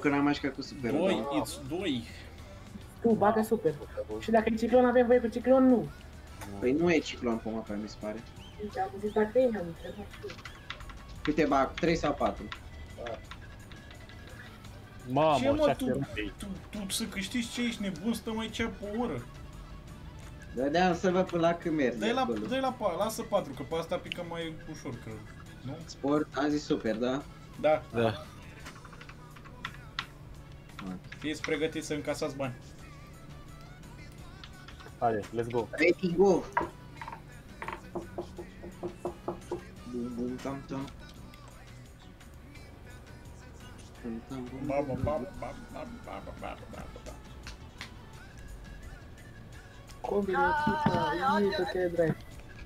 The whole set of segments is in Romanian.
că n-am mai jucat cu super. 2, it's 2. Tu, bagă super. Și dacă e ciclon, avem voie cu ciclon? Nu. Păi nu e ciclon pe mapa, mi se pare. Deci am zis dacă e, am întrebat. Câte bag? 3 sau 4? Mamă, Ce mă, 6 rupi. tu să câștigi ce ești nebun, stăm aici pe o oră. Dădeam să văd până la când merge. Dă-i la lasă 4, că pe asta pică mai ușor, cred. Nu? Sport, am zis super, da? Da. Da. Fiți pregătiți să încasați bani. Haide, let's go. Ready, go! Bum, bum, tam, tam. Bum, tam, bum, Ba, ba, bum, ba, bum. ba, ba, ba, ba, ba, ba, ba. Combine echipa, iută-te, drag.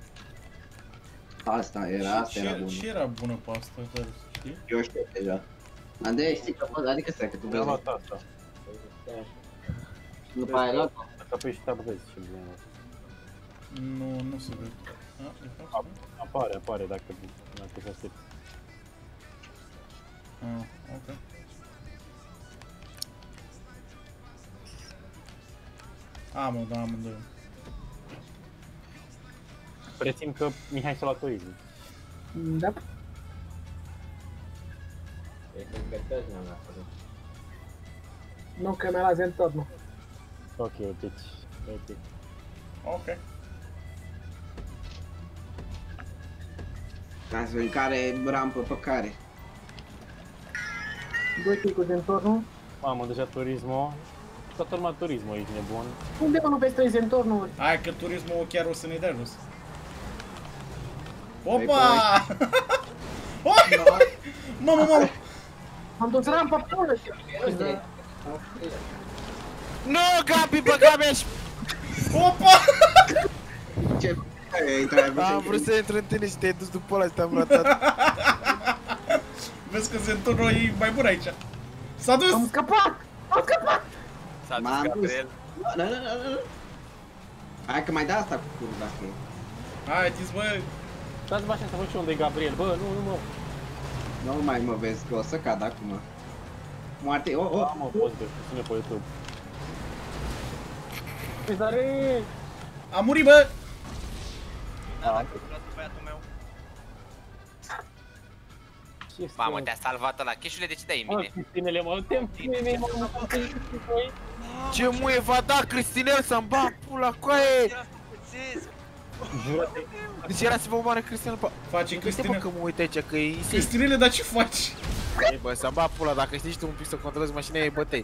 Asta era bună. Ce era bună pe asta, dar știi? Eu știu deja. Andrei, știi că pot, adică stai că tu Mi-am vezi. luat asta. După aia ai luat. Dacă pe și tab vezi ce bine. Nu se vede. A, de fapt, Apare dacă se aștepți. ok. Mă, da, amândoi. Prețim că Mihai s-a luat turism. Da. Nu, că mi-a luat Zentor, nu. Ok, deci... Ok. Ok. Ca să vedem care rampă pe care. 2 kill cu Zentor, nu? Mamă, deja turismo. Toată lumea turismo, ești nebun. Unde mă nu vezi 3 Zentor, nu? Hai că turismul chiar o să ne dea jos. Opa! Mamă! Am dus rampa pulă și... Nu, Gabi, băga mea și... Opa! Ce? Ai Am vrut să intru în tine și te-ai dus după ăla și te-am ratat. Vezi că Zentorno e mai bun aici. S-a dus! Am scăpat! Am scăpat! S-a dus M-am dus. Gabriel. Nu. Hai că mai da asta cu curul dacă e. Haideți, bă! Dați-vă așa să văd și unde e Gabriel. Bă, nu mă. Nu mai mă vezi că o să cad acum. Moarte, Mă, poți de susține pe YouTube. Pizare! A murit, bă! Da, dacă îți luat băiatul meu. Mamă, te-a salvat ăla. Cheșule, de ce dai în Mă, mine? Cristinele, mă, te-mi mă, Ce muie va da, Cristinel, să-mi bag pula coaie! jură-te. Deci era să vă omoare Cristinel pe... Face Mă Cristina. că mă uit aici, că e... Cristinele, dar ce faci? Bă, să-mi bag pula, dacă știi tu un pic să controlezi mașina, e bătăi.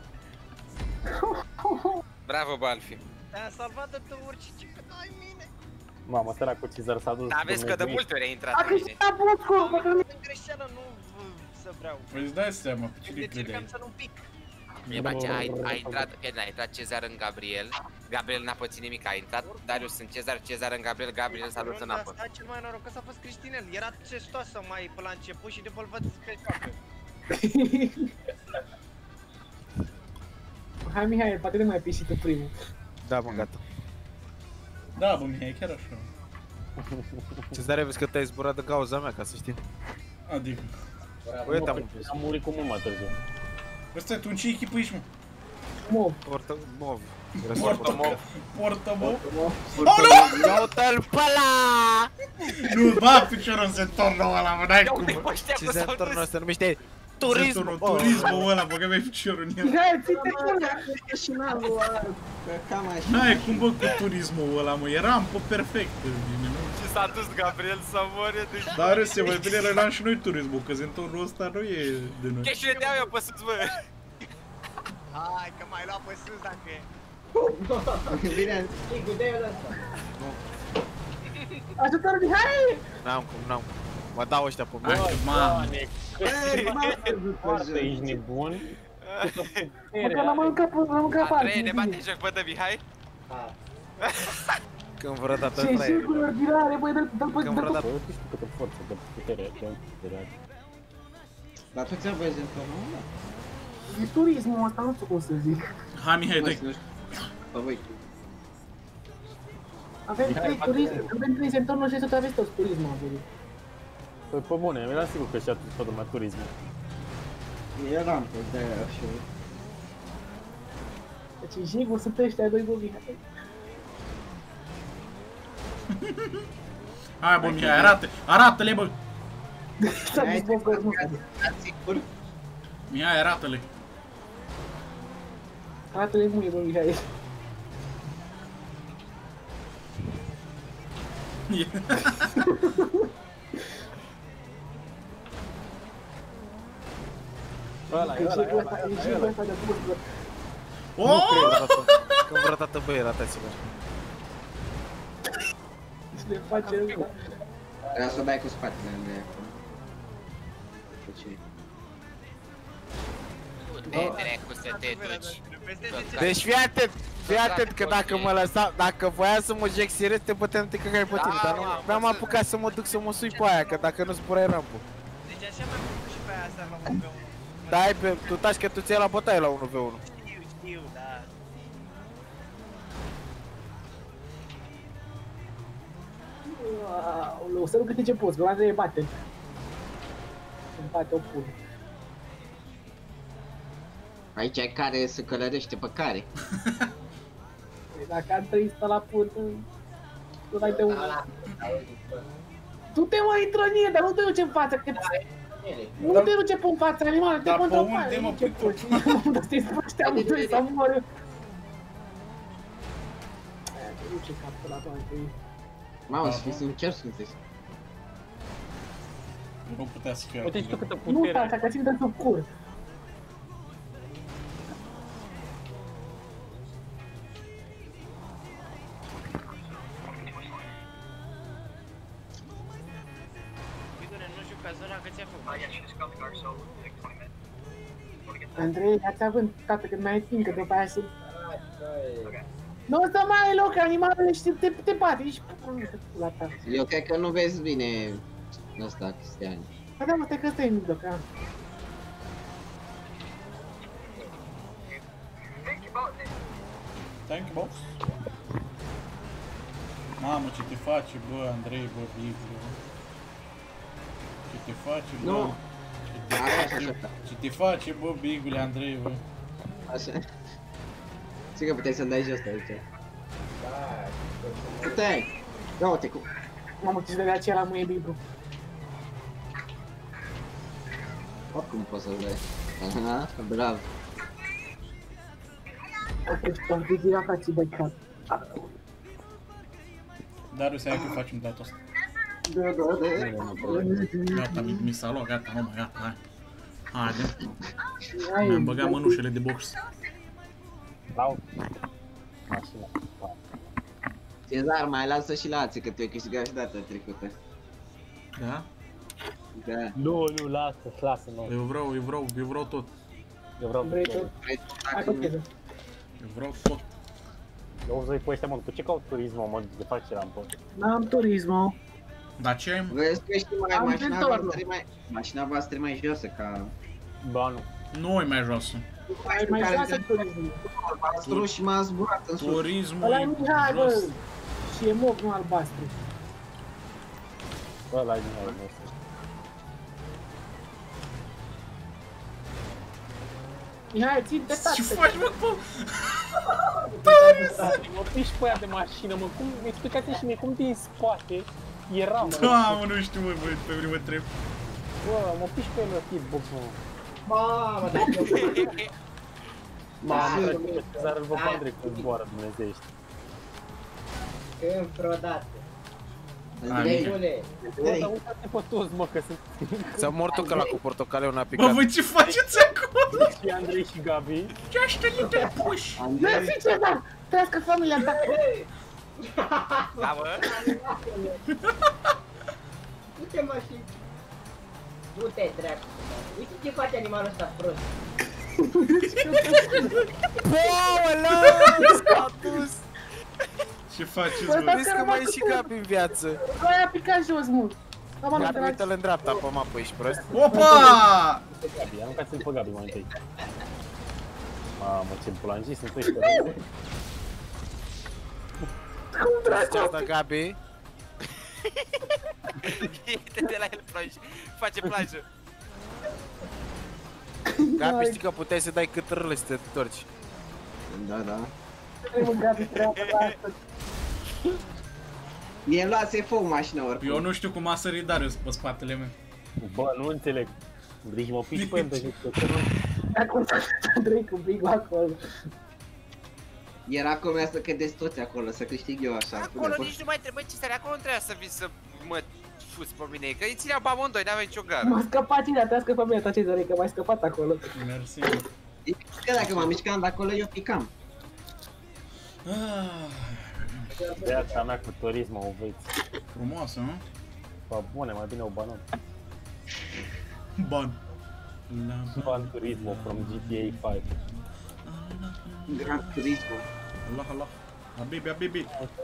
Bravo, Balfi. Te-am salvat de tu urci, ce că dai mine? Mamă, săracu Cizar s-a dus. Dar vezi că de multe ori ai intrat A în mine. câștigat Bosco, bă, că nu... În greșeală nu să vreau. Păi îți dai seama, pe cine Încercam credeai? să nu pic. A intrat Cezar în Gabriel. Gabriel n-a pățit nimic, a intrat Darius în Cezar, Cezar în Gabriel, Gabriel s-a dus în apă. Asta cel mai norocos a fost Cristinel. Era testoasă mai pe la început și după-l văd că joacă. Hai, Mihai, poate nu mai piși tu primul. Da, mă, gata. Da, bă, Mihai, chiar așa. Cezare, vezi că te-ai zburat de cauza mea, ca să știi. Adică. Băi, te-am Am murit cu mult mai târziu. Bă, stai, tu în ce echipă ești, mă? Mov. Mov. Portamov. Ia uite-l pe ăla! Nu, ba, piciorul în Zentorno ăla, mă, n-ai cum, mă. Ce Zentorno se numește? Turism! Turismul ăla, băgă mi-ai piciorul în el. Mihai, ții-te până! Și n-am luat. Cam așa. N-ai cum, bă, cu turismul ăla, mă, e rampă perfectă. Și s-a dus Gabriel să moare de... Dar râse, mai bine răneam și noi turismul, că Zentorno ăsta nu e de noi. Cheșule, te-au eu pe sus, bă! Hai că mai lua pe sus dacă e. Bine, cu de-aia ăsta. Ajută-l, Mihai! N-am cum. Mă dau ăștia pe mine. Hai, mamă. Foarte ești nebun. Mă, că l-am mâncat pe Andrei, ne bate joc, bă, de Mihai? Când vreodată Ce fraier. sigur ordinare, băi, dă-l pe... Când vreodată... Bă, tu știi câtă forță, de putere, Dar tu ți-a văzut Zentorno ăla? E turismul ăsta, nu știu cum să zic. Hai, Mihai, dă-i. Bă, băi. Avem 3 turism, avem 3 Zentorno și să aveți toți turismul, am zis. Păi, pe bune, mi-era sigur că și-a tot lumea turismul. E rampă, de-aia așa. Deci Jigu sunt ăștia doi bobini. Hai bă, Mihai, arată-le bă! S-a dus Bogor, nu. Sigur? Mihai, arată-le! Arată-le muie, bă, Mihai. Ăla, E Jigu ăsta de Bogor. Oh! Când vreodată băie, ratați-vă. Și le face ăsta. Vreau să o dai cu spatele în acolo. De ce? Unde dracu să te duci? Deci fii atent că dacă mă lăsa, dacă voia să mă jec serios, te puteam te căgai pe tine, dar nu mi-am apucat să mă duc să mă sui pe aia, că dacă nu zburai rampul. Deci așa mi-am făcut și pe aia asta la 1v1. Da, ai pe, tu taci că tu ți-ai la bătaie la 1v1. Știu, da. O să nu câte ce poți, că o e bate. Îmi bate o pulă. Aici e care se călărește pe care. Dacă am 300 la puntă, tu dai de una. Tu te mai intră în el, dar nu te duce în față, că nu te duce pe în față, animale, te Dar pun pe în unde, mă, ce poți? Unde să-i spui ăștia amândoi să moară? Aia te duce capul la toate. Mamă, să fii sincer sunteți. Nu putea să fie Uite și tu atât de... câtă Nu, putere. asta, că țin de sub cur. Bine, nu știu ca zona că ți-a făcut. Andrei, ia-ți având, tată, că mai ai timp, că după aia să... Nu o să mai ai loc, animalele și te bate, ești la ta. Eu cred că nu vezi bine ăsta, Cristian. Ba da, mă, stai că ăsta e mijloc, a. Thank you, boss. Mamă, ce te face, bă, Andrei, bă, Biglu. Ce te face, bă? Nu. Așa. Ce te face, bă, Bigule, Andrei, bă? Așa. Știi că puteai să-mi dai jos aici. Puteai! Ia uite cum... Mamă, ce-ți dădea aceea la muie Bibru. Oricum poți să-l dai. Aha, bravo. Am vizit la fații, băi, cap. Dar o să hai că facem data asta. Da. Gata, mi s-a luat, gata, mă, gata, hai. Haide. Hai, Mi-am băgat mănușele de box. Dau. Mașina. Cezar, mai lasă și la alții, că tu ai câștigat și data trecută. Da? Da. Nu, lasă, nu. Eu vreau tot. Eu vreau Vrei tot. tot? Vrei Hai, tot? copilă. Eu vreau tot. Eu zic pe ăștia, mă, tu ce caut turismul, mă, de faci rampă? N-am turismo. Dar ce ai, mă? Vezi că știi mai, Am mașina inventorul. voastră e mai... Mașina voastră e mai josă ca... Ba, nu. Nu e mai joasă. Ai mai joasă turismul. Albastru și m-a zburat în sus. Turismul Ăla e e Mihai, jos. bă. Și e moc, nu albastru. Ăla e din aia nostru. Mihai, țin-te Ce tată. faci, mă, bă? Mă piși pe aia de mașină, mă, cum, explicați și mie cum din spate era, mă. Da, mă, nu știu, mă, bă, pe mine mă trep. Bă, mă piși pe el la hitbox, mă. Mamă, dar Mamă, frate, Cezar îl văd pe Andrei cum zboară, dumnezeiești. când vreodată. Andrei, Bune, Bă, dar uite-te pe toți, mă, că sunt Ți-a mort că la cu portocaleu n-a Bă, picat. voi ce faceți acum? și Andrei și Gabi. Ce aștenite puși? Andrei, Mersi, Cezar! Trească familia ta! Da, bă? du-te mă și... Du-te, dracu. Uite ce face animalul ăsta prost. Aoleu, s-a dus! Ce faceți, Bă, bă? Vezi că mai e și Gabi în viață. Aia a picat jos, mult. Am Gabi, arătat. uite-l în dreapta pe mapă, ești prost? Opa! Gabi, aruncați-l pe Gabi mai întâi. Mamă, ce bulanjii sunt ăștia. Cum dracu? Ce asta, Gabi? Uite de la el plaj. Face plajă. Gabi, știi că puteai să dai cât râle să te întorci. Da. Trebuie Gabi treaba la asta. Mie îmi luase foc mașina oricum. Eu nu știu cum a sărit Darius pe spatele meu. Bă, nu înțeleg. Deci mă piși pe întâi că nu... Acum s-a Andrei cu Big acolo. Era cum ea să cădeți toți acolo, să câștig eu așa. Acolo nici nu mai trebuie ce stare, acolo nu trebuia să vii să mă fuzi pe mine, că îi țineau pe amândoi, n-aveai nicio gară. M-a scăpat cine, te-a scăpat mine, ta Cezare, că m-ai scăpat acolo. Mersi. Că dacă mă mișcam de acolo, eu picam. Viața mea cu turismă o vezi. Frumoasă, nu? Bă, bune, mai bine o banan. Ban. Ban Turismo from GTA 5. Gran Turismo. Allah. Habibi.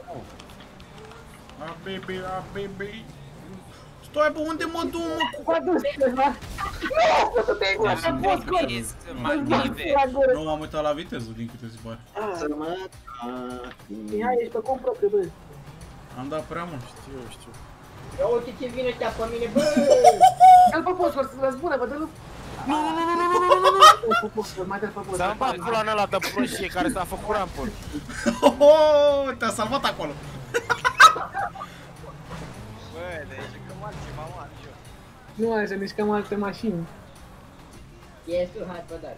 Stai, bă, unde mă duc, mă? M-a dus ceva. Nu, să te-ai gura, am fost scurt. Nu m-am uitat la viteză, din câte se pare. Să mă... Mihai, ești pe cont propriu, bă. Am dat prea mult. Știu. Ia uite ce vine ăștia pe mine, bă! Dă-l pe post, să răzbună, bă, dă-l... Nu. Mai dă-l pe post. S-a bat pula în ăla de proștie care s-a făcut rampul. Te-a salvat acolo. Bă, deci jucăm altceva, mă, joc. Nu mai să mișcăm alte mașini. E sus, hai pe dare.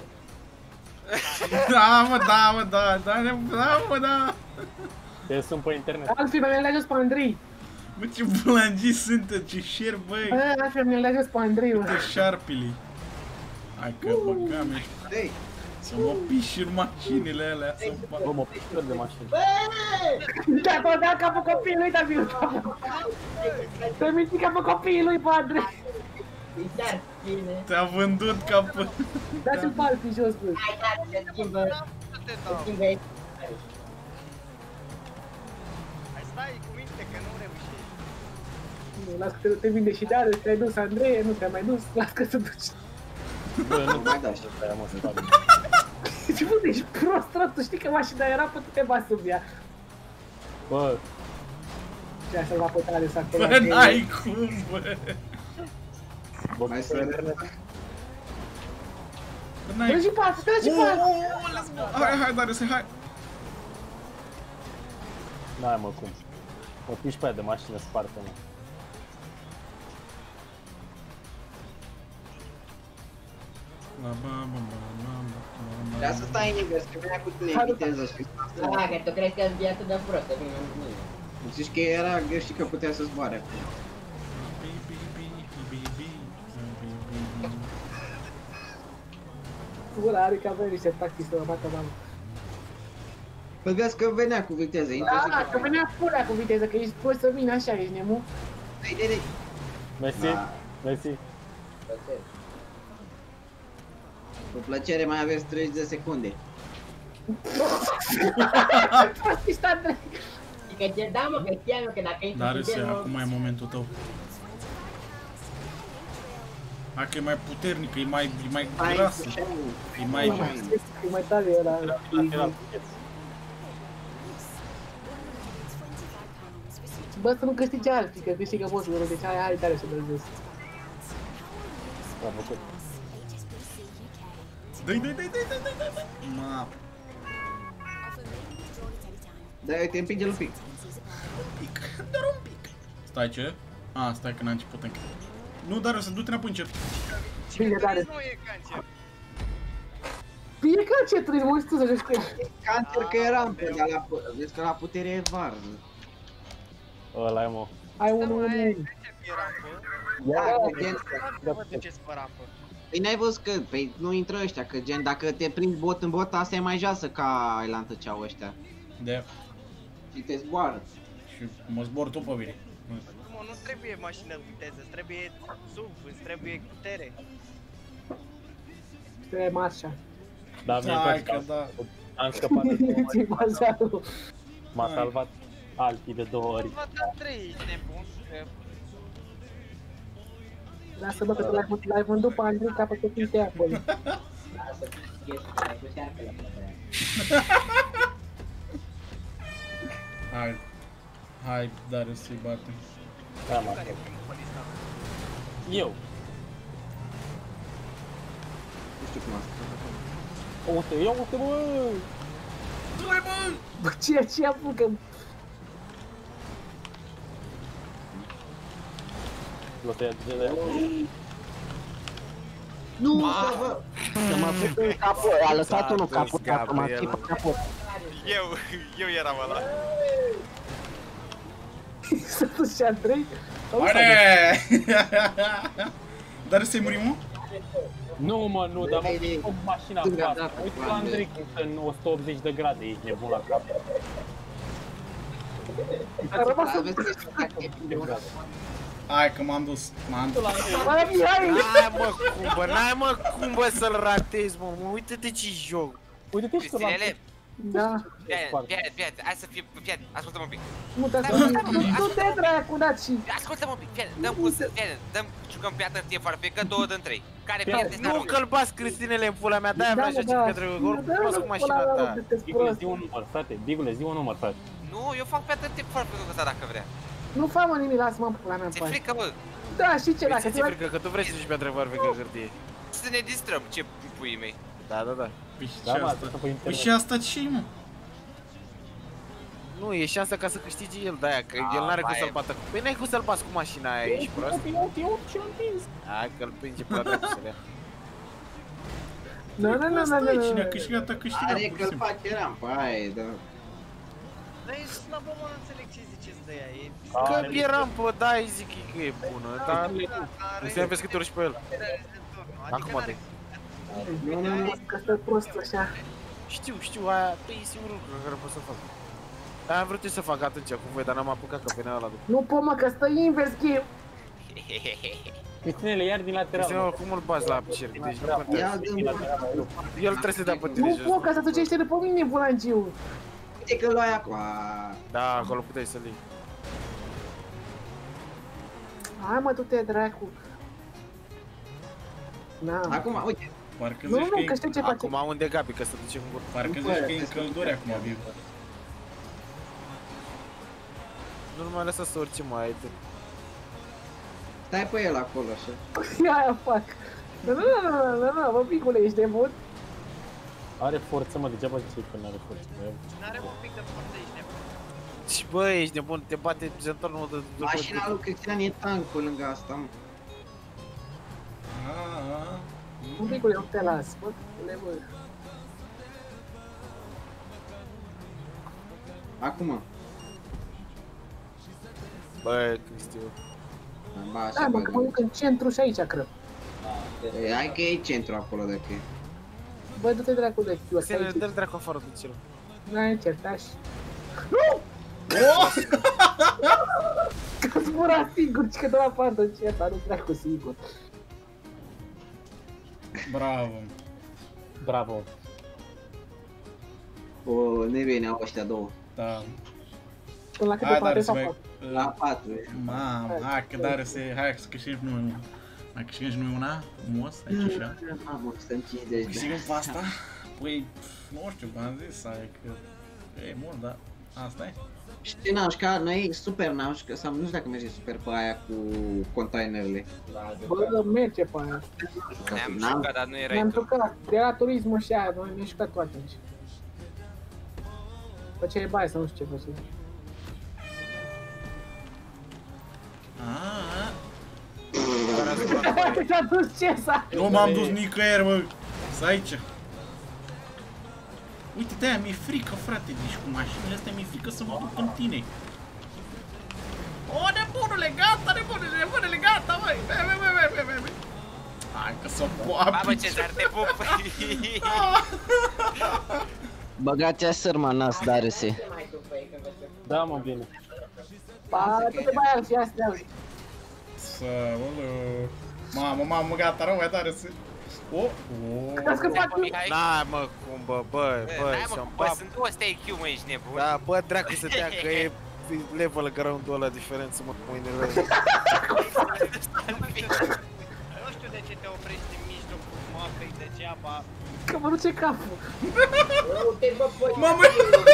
Da. Te sun pe internet. Alfie, mi-l dai jos pe Andrei. Bă, ce bulangii sunteți, ce șer, băi. Alfie, mi-l dai jos pe Andrei, bă. Pe șarpilii. Hai că băgam ești. Ei, Să mă piși în mașinile alea, să-mi fac. Bă, mă pișor de mașină. Da, tot da capul copilului, dar viu. Te minți capul copilului, pe Andrei. Îi dar bine. Te-a vândut ca pe... Dați-l pe Alfie jos, bă. Hai, dar se schimbă. Te Se dau. schimbă aici. Hai stai cu minte că nu reușești. Nu, las că te vinde și Darius, te-ai dus, Andrei, nu te-ai mai dus, las că se duci. Bă, nu mai da și. aia mă să fac. Ce bă, ești prost, tu știi că mașina era pe te bagi sub ea. Bă, Ce-a să-l pe Darius acolo. Bă, n-ai cum, bă. Mai să... N-ai Treci pe altul, treci pe altul. Hai, Darius, hai. n-ai mă cum. Mă piși pe aia de mașină spartă, mă. Vrea să stai în invers, că venea cu tine în viteză și... Da, că tu crezi că e atât de prost, că vine în mine. Zici că era, eu știi că putea să zboare. Ăla are că avea niște tactici să mă bată mamă. Păi vezi că venea cu viteză, Da, că venea pula cu viteză, că ești poți să vin așa, ești nemu. Dai. Mersi, Da. mersi. Cu plăcere mai aveți 30 de secunde. Ești Andrei. Și că da, mă, că știam eu că dacă ești Darius, fidel, acum e momentul tău. Hai că e mai puternic, e mai grasă. E mai... E mai tare ăla. Bă, să nu câștige alții, că câștigă bossul, deci hai tare să dă jos. S-a făcut. Dai. Ma. Da, uite, împinge-l un pic. Doar un pic. Stai, ce? A, stai că n-a început încă. Nu, Darius, să du-te înapoi încet. Bine, tare. Nu e cancer. E ca ce trăi, mă, știu să joci cu el. Cancer că e rampă, dar la, vezi că la putere e var. Ăla e, mă. Ai Da, unul, mă, unul. aia e cancer pe rampă. Da, că gen... Nu vă duceți pe rampă. Păi n-ai văzut că, păi nu intră ăștia, că gen dacă te prinzi bot în bot, asta e mai joasă ca Island ce-au ăștia. De. Și te zboară. Și mă zbor tu pe mine. Mă, nu trebuie mașină cu viteză, îți trebuie SUV, îți trebuie putere. Trebuie marșa. Dar mi-e Hai place că da. am scăpat de 2 Ți-i ori. marșa. M-a salvat Alpi de 2 ori. Vă Andrei, ești nebun. Lasă-mă că l-ai vândut pe Andrei ca pe copii de acolo. Lasă, ești, ai dus iar pe la plătă. Hai, Darius, să-i batem. Da, mă. Eu. Nu știu știu cum asta. Uite, bă! Du-i, bă! Bă, ce apucă? Nu, bă! Să mă făcut în capul, a lăsat unul capul, m-a fi pe capul. Eu eram ăla. S-a dus și Andrei? Haide! Dar să-i murim, mă? Nu, mă, nu, dar mă Vede. cu mașina Stânga, afară. dreapta, Uite cu la Andrei. Andrei cum sunt 180 de grade, ești nebun la cap. A rămas Aveți că știu că e bine. Hai că m-am dus. Bă, Mihai! N-ai mă cum bă să-l ratezi, mă, uite-te ce joc. Uite-te și tu la... Cristinele, Da. Fiat, hai să fie, Fiat, ascultă-mă un pic. Nu te du-te dracu, daci! Ascultă-mă un pic, Fiat, dăm, jucăm pe atârtie fără pică, 2 din 3. Care pierde să Nu că-l bați Cristinele în pula mea, de-aia vreau să zic Petru, ori prost cu mașina ta. Bigule, zi un număr, frate, Bigule, zi un număr, frate. Nu, eu fac pe atârtie fără pică ăsta dacă vrea. Nu fă mă nimic, lasă-mă în pula mea, Ți-e pai. frică, bă? Da, și ce dacă Ți-e frică că tu vrei să zici pe întrebări pe hârtie. Să ne distrăm, ce puii mei. Da. Păi și Da, ce mă, asta? asta pe Păi internet. și asta ce mă? Nu, e șansa ca să câștige el, de-aia, că el n-are cum mai să-l e. bată. Păi n-ai cum să-l bați cu mașina aia, ești prost? Eu ce am prins. Hai că-l prinde pe la dracu să le ia. Nu. Cine a câștigat, a câștigat. Are pur și că-l simplu. face rampa, aia e, da. Dar e slabă, mă, nu înțeleg ce ziceți de ea. E... Că e rampă, da, îi zic că e bună, dar... Nu să vezi câte urci pe el. Acum de. Nu, că stă prost așa. Știu, aia, păi e singurul lucru care pot să fac. Aia am vrut eu să fac atunci cu voi, dar n-am apucat că venea ăla după. Nu pot mă, că stă invers game. Cristinele, iar din lateral. Cristian, cum îl bați la cerc? Deci nu contează. Ia dă-mi, El trebuie să dea pe tine Nu jos. pot, ca să ducește după mine, bulangiu. uite că l-ai acum. Da, acolo puteai să-l iei. Hai mă, du-te dracu. Na. Acum, uite. Parcă Nu, zici că știu ce face. Acum unde Gabi, că se duce în gură. Parcă zici că e în călduri acum, viu. Nu mai lăsa să urce mai de. Stai pe el acolo, așa. Ia aia fac. Nu, bă, picule, ești nebun? Are forță, mă, degeaba ziceai că n-are forță. N-are un pic de forță, ești nebun. Și bă, ești nebun, te bate centorul de după. Mașina lui Cristian e tancul lângă asta, mă. Un picule, nu te las, bă, bă. Acum. Bă, Cristi, Ba, așa, Da, mă, că mă duc în centru și aici, cred. hai că e centru acolo dacă e. Bă, du-te dracu de fiu, să ne dă dracu afară de cel. N-ai certaș. Nu! Că zbura singur, ci că dă la pandă în certa, nu dracu sigur. Bravo. Bravo. O, ne veneau ăștia două. Da. Până la câte Hai, parte dar să s-a mai... făcut? La 4. Mamă, hai că dar hai să câștigăm și noi. Mai câștigăm și noi una, frumos, aici așa. Mamă, stăm 50 de Câștigăm pe asta? Păi, nu știu, v-am zis, adică e mult, dar asta e. Știi, Nașca, noi super Nașca, sau nu știu dacă merge super pe aia cu containerele. Bă, merge pe aia. Ne-am jucat, dar nu erai Ne-am tu. jucat, era turismul și aia, noi ne-am jucat toate aici. Făceai baie sau nu știu ce făceai. Te-a dus ce s-a? Nu m-am dus nicăieri, mă. Stai aici. Uite, de-aia mi-e frică, frate, deci cu mașinile astea mi-e frică să mă duc în tine. O, nebunule, gata, nebunule, gata, băi. Băi. Hai că să poapă. Babă, Cezar, te pup! Băgați-a sârma în nas, Darese. Da, mă, bine. Ba, du-te baia și astea. Mamă, gata, rău, mai tare să... Te-a scăpat eu. Na, mă, cum, bă, Hai, mă, să-mi bă, bap. sunt 200 IQ, mă, ești nebun. Da, bă, dracu să te ia, că e level ground-ul ăla diferență, mă, cu mâinile. Nu știu de ce te oprești în mijlocul mapei degeaba. Că mă duce capul. Mamă,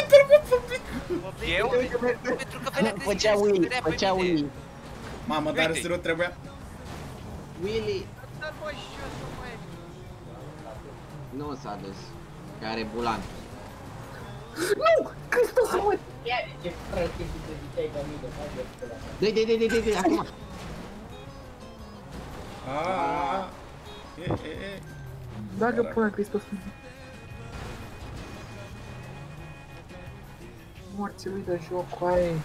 Eu? Pentru că venea Făcea Willy. Mamă, dar să nu trebuia. Willy, Dar bă, și eu să mai... Nu s-a dus. Că are bulan. Nu! Hristos, mă! Ia de ce prostii tu ziceai că mine, Dă-i, acum. Bagă până Hristos. Morții lui de joc, coaie.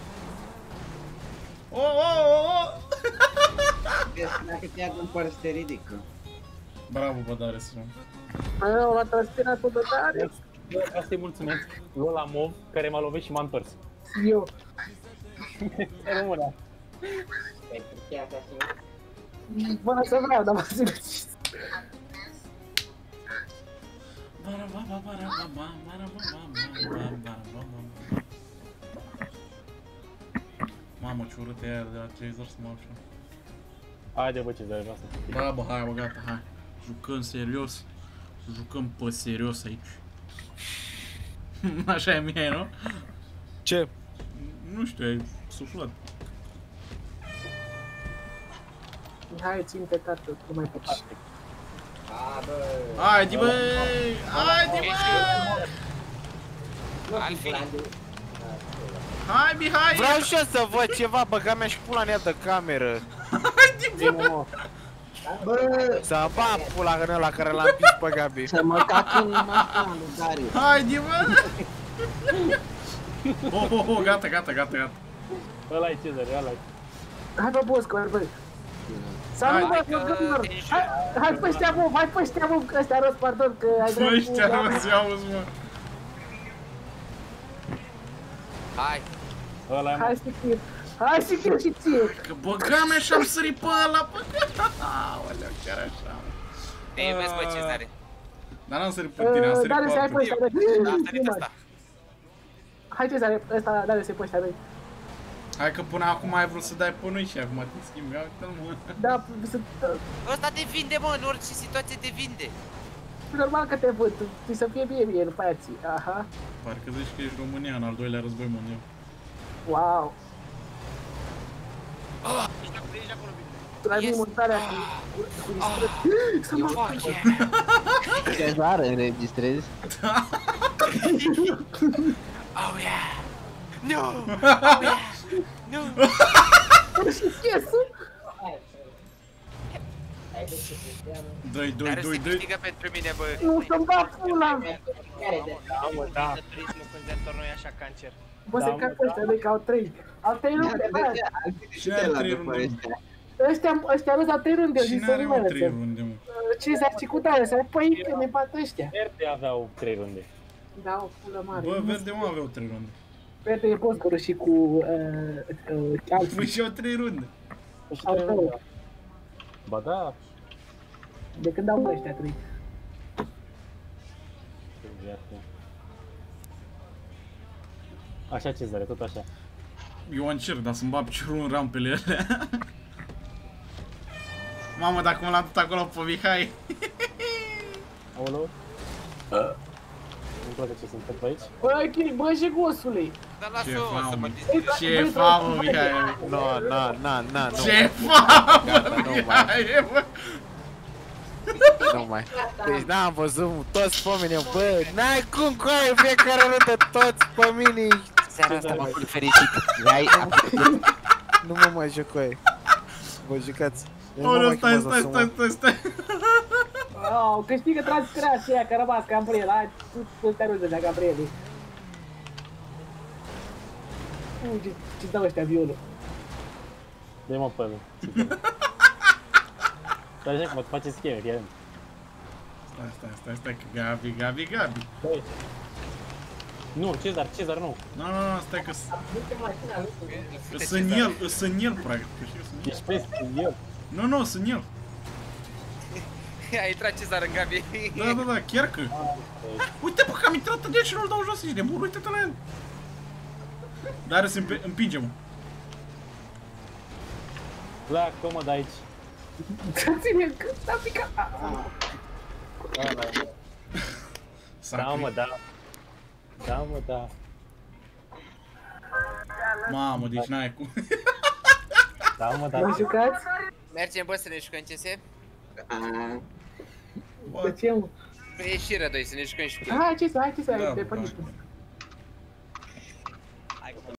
Dacă te ia în părți, te ridică. Bravo, Bădares. Aia, o l-a spinat-o de tare. Vreau să-i mulțumesc lui ăla mov care m-a lovit și m-a întors. Eu. Rămânea. pentru cheia ca și Până să vreau, dar m-a sinucis. Mamă, ce urât e aia de la Tracer să mă apuc. Haide bă, ce vreau să... Bă, hai, bă, gata, hai. Jucăm serios. Jucăm pe serios aici. Așa e mie, nu? Ce? Nu știu, ai suflat. Hai, țin-te, tată, nu mai poți. A, bă... Haide, bă! Haide, bă! Alfin. Hai, Mihai! Vreau și eu să văd ceva, băga mea și pula în ea de cameră. Bă, Să bag pula în ăla care l-a împins pe Gabi. să mă cac în mașina lui Darius. Haide, bă! Oh, gata. Ăla-i Cezar, ăla-i. Hai pe Bosco, băi. Salut, bă, gămilor! Hai pe ăștia, mă, hai pe ăștia, mă, că ăștia rost, pardon, că ai Bă, ăștia rost, ia-uzi, mă! Hai. Ăla-i, mă. Hai să fiu și ție! Că băga mea și-am sărit pe ăla, bă! Aoleu, chiar așa, mă. Te iubesc, bă, Cezare. Dar n-am sărit pe tine, am sărit Darius, pe hai pe altul. ăștia, Da, am băi! sărit ăsta. Hai, Cezare, ăsta, Darius, hai pe ăștia, băi! Hai că până acum ai vrut să dai pe noi și acum te schimbi, uite-l, mă. Da, Ăsta te vinde, mă, în orice situație te vinde. normal că te văd, tu să fie bine, după aia ții, aha. Parcă zici că ești România în al doilea război mondial. Wow! Ești acolo, bine. Tu ai yes. Montarea cu discret. Să mă fac! Cezar, înregistrezi? Oh, yeah! Nu! Oh, yeah! Nu! Și chesul? Hai de ce te cheamă? Dă-i. Dar se câștigă pentru mine, bă. Nu, să-mi bag pula! Care de... Da, mă, da. De turismul când de tornoi așa cancer. Bă, se cac pe ăștia, băi, că au 3. Au 3 runde, bă! Și de la după ăștia. Ăștia nu au 3 runde, eu zic Cine să are, nu mă, mai 3 lăsăm. runde, mă? 50 și cu tare, să păi că ne bat ăștia. Verde aveau 3 runde. Da, o pulă mare. Bă, verde, mă, aveau 3 runde. Verde e Boscoru și cu Păi alții. și eu 3 runde. Au 2. Ba da. De când au ăștia 3. Așa, Cezare, tot așa. Eu încerc, dar să-mi bag piciorul în rampele alea. Mamă, dacă mă l-am dat acolo pe Mihai. Aoleu. Nu toate ce se întâmplă aici. Bă, ok, bă, și gosului. Dar Ce lasă-o să famă. mă distrez. Ce famă, Mihai. No, Ce famă, Gata, nu mai. Mihai, bă. Nu mai. Deci n-am văzut toți pe mine, bă, n-ai cum cu aia fiecare rândă toți pe mine. Seara asta m-am fericit. Ai... Nu mă mai joc cu aia. Vă jucați. Eu nu mă Ora, mai chemez la stai. Oh, câștigă transcrația, că a rămas Gabriel. Hai, tu te arunci de Gabriel. Ce-ți dau ăștia violul? Dă-i mă pe ăla. Dar așa cum îți face scheme, fie rând. Stai, că Gabi. Băi. Nu, Cezar, nu. Nu, stai că Duce mașina lui. sunt el, practic. Ești peste el. Nu, sunt el. A intrat Cezar în Gabi. Da, chiar că. Uite, bă, că am intrat de și nu-l dau jos, ești nebun, uite-te la el. Dar să împinge-mă. Pleacă, mă, de aici. Ține-l, că s-a picat. Da, mă, da. Da, mă, da. Mamă, deci n-ai cum. Da, mă, da. Mă jucați? Mergem, bă, să ne jucăm CS? De ce, mă? E și Rădoi, să ne jucăm și cu el. Hai ce să, Da, te da. păniște.